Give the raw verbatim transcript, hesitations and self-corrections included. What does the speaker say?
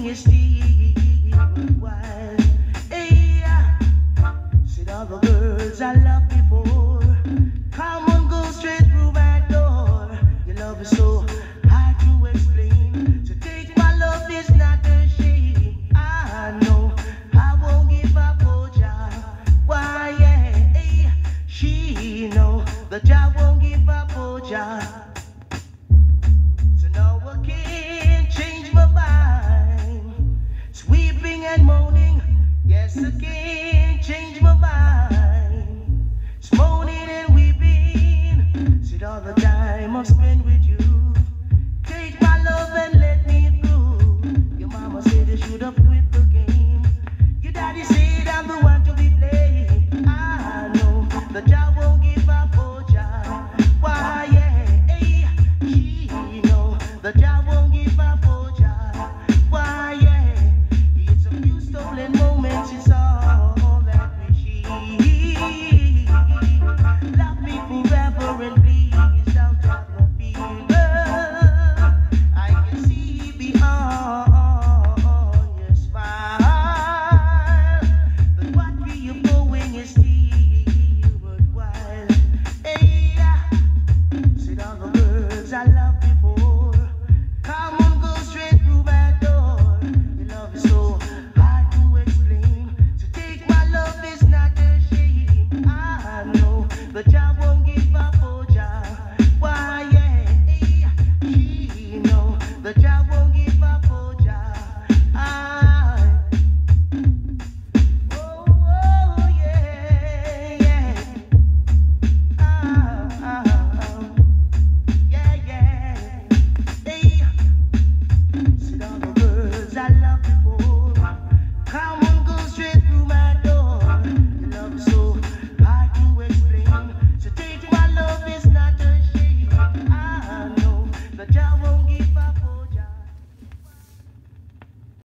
you sleep while, hey, see all the girls I loved before, come and go straight through my door. Your love is so hard to explain, so take my love, is not a shame. I know I won't give up, oh Jah. Why, yeah, hey, she know that I won't give up, oh Jah. So now I can't change my mind, sweeping and moaning. Yes, I can't change my mind, it's moaning and weeping. See all the time I've spent with you, take my love and let me through. Your mama said you should have quit the game.